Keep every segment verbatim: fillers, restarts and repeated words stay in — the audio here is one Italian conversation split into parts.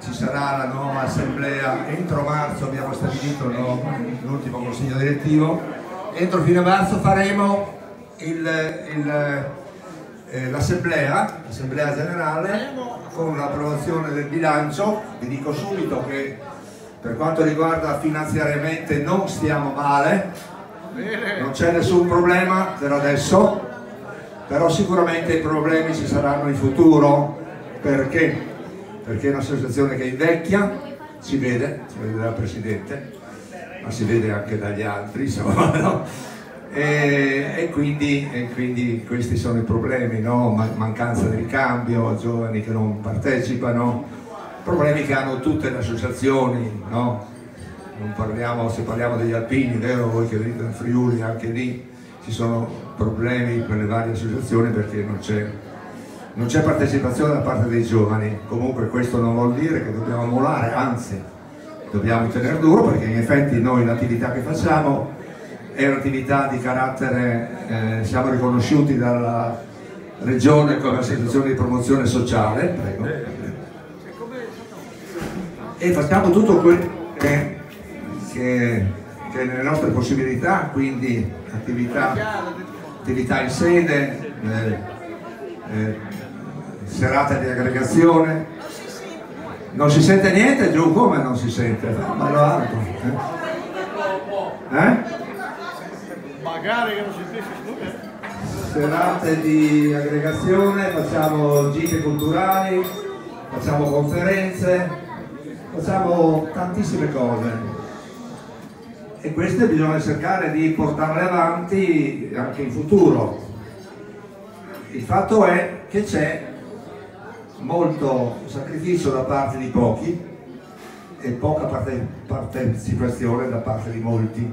ci sarà la nuova assemblea entro marzo, abbiamo stabilito l'ultimo consiglio direttivo, entro fine marzo faremo l'assemblea l'assemblea generale con l'approvazione del bilancio. Vi dico subito che per quanto riguarda finanziariamente non stiamo male, non c'è nessun problema per adesso, però sicuramente i problemi ci saranno in futuro. Perché? Perché è un'associazione che invecchia, si vede, si vede dal Presidente, ma si vede anche dagli altri, insomma, no? e, e, quindi, e quindi questi sono i problemi, no? Mancanza di ricambio, giovani che non partecipano, problemi che hanno tutte le associazioni, no? Non parliamo, se parliamo degli alpini, vero, voi che venite in Friuli, anche lì ci sono problemi per le varie associazioni perché non c'è non c'è partecipazione da parte dei giovani. Comunque questo non vuol dire che dobbiamo mollare, anzi dobbiamo tenere duro, perché in effetti noi l'attività che facciamo è un'attività di carattere, eh, siamo riconosciuti dalla Regione come associazione di promozione sociale, prego, e facciamo tutto quello che, che, che è nelle nostre possibilità, quindi attività, attività in sede, eh, eh, serate di aggregazione. Non si sente niente giù? Come non si sente? Fallo alto. Eh? eh? Magari che non si sentisse. Serate di aggregazione, facciamo gite culturali, facciamo conferenze, facciamo tantissime cose e queste bisogna cercare di portarle avanti anche in futuro. Il fatto è che c'è molto sacrificio da parte di pochi e poca parte, partecipazione da parte di molti,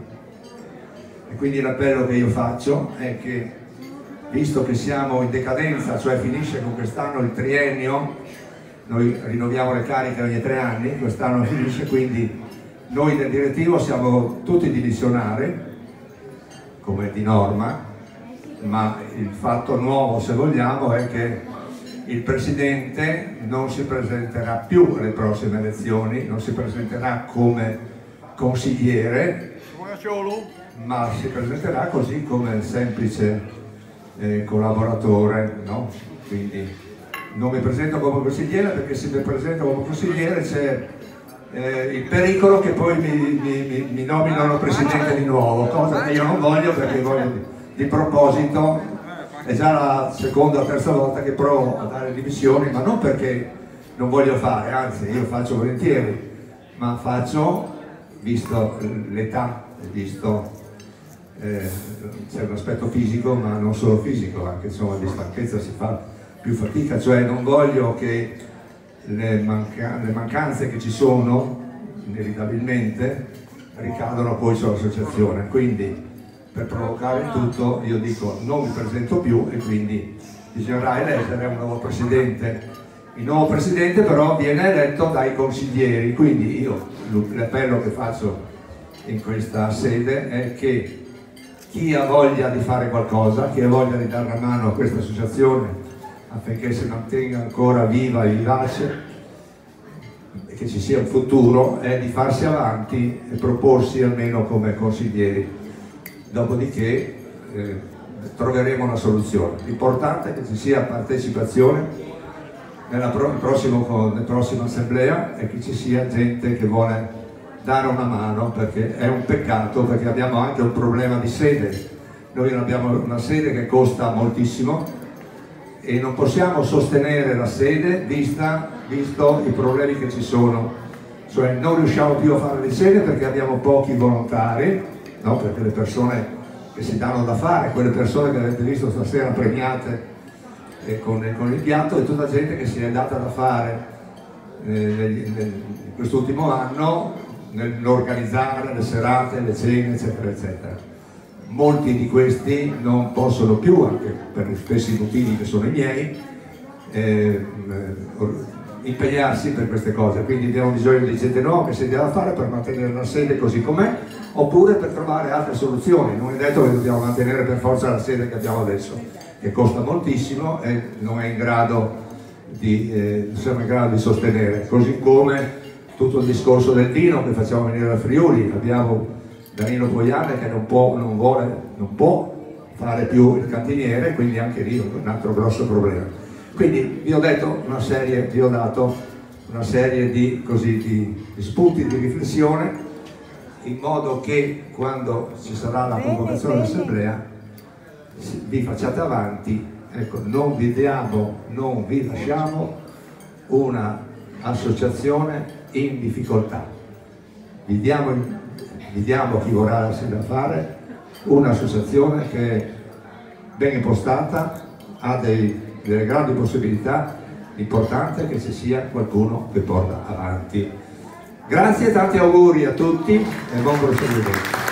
e quindi l'appello che io faccio è che, visto che siamo in decadenza, cioè finisce con quest'anno il triennio, noi rinnoviamo le cariche ogni tre anni, quest'anno finisce, quindi noi del direttivo siamo tutti dimissionari come di norma, ma il fatto nuovo, se vogliamo, è che il Presidente non si presenterà più alle prossime elezioni, non si presenterà come consigliere, ma si presenterà così come semplice eh, collaboratore, no? Quindi non mi presento come consigliere, perché se mi presento come consigliere c'è eh, il pericolo che poi mi, mi, mi nominano Presidente di nuovo, cosa che io non voglio, perché voglio di, di proposito. È già la seconda o terza volta che provo a dare dimissioni, ma non perché non voglio fare, anzi io faccio volentieri, ma faccio, visto l'età, visto eh, c'è un aspetto fisico, ma non solo fisico, anche insomma di stanchezza si fa più fatica, cioè non voglio che le, manca le mancanze che ci sono inevitabilmente ricadano poi sull'associazione. Quindi per provocare il tutto io dico non mi presento più, e quindi bisognerà eleggere un nuovo presidente. Il nuovo presidente però viene eletto dai consiglieri, quindi io l'appello che faccio in questa sede è che chi ha voglia di fare qualcosa, chi ha voglia di dare una mano a questa associazione affinché si mantenga ancora viva e vivace e che ci sia un futuro, è di farsi avanti e proporsi almeno come consiglieri. Dopodiché eh, troveremo una soluzione. L'importante è che ci sia partecipazione nella, pro prossimo, nella prossima assemblea e che ci sia gente che vuole dare una mano, perché è un peccato, perché abbiamo anche un problema di sede. Noi abbiamo una sede che costa moltissimo e non possiamo sostenere la sede vista, visto i problemi che ci sono, cioè non riusciamo più a fare le sede perché abbiamo pochi volontari. No, perché le persone che si danno da fare, quelle persone che avete visto stasera premiate eh, con, con il piatto, è tutta gente che si è data da fare eh, in quest'ultimo anno nell'organizzare le serate, le cene, eccetera, eccetera. Molti di questi non possono più, anche per gli stessi motivi che sono i miei, eh, impegnarsi per queste cose, quindi abbiamo bisogno di gente nuova che si deve fare per mantenere la sede così com'è, oppure per trovare altre soluzioni. Non è detto che dobbiamo mantenere per forza la sede che abbiamo adesso, che costa moltissimo e non è in grado di, eh, siamo in grado di sostenere, così come tutto il discorso del vino che facciamo venire da Friuli. Abbiamo Danilo Poiane che non può, non vuole, non può fare più il cantiniere, quindi anche lì un altro grosso problema. Quindi vi ho detto una serie, vi ho dato una serie di, così, di, di spunti di riflessione, in modo che quando ci sarà la convocazione dell'assemblea vi facciate avanti, ecco, non vi diamo, non vi lasciamo una associazione in difficoltà, vi diamo, vi diamo a chi vorrà da fare un'associazione che è ben impostata, ha dei, delle grandi possibilità, l'importante è che ci sia qualcuno che porta avanti. Grazie, tanti auguri a tutti e buon proseguimento.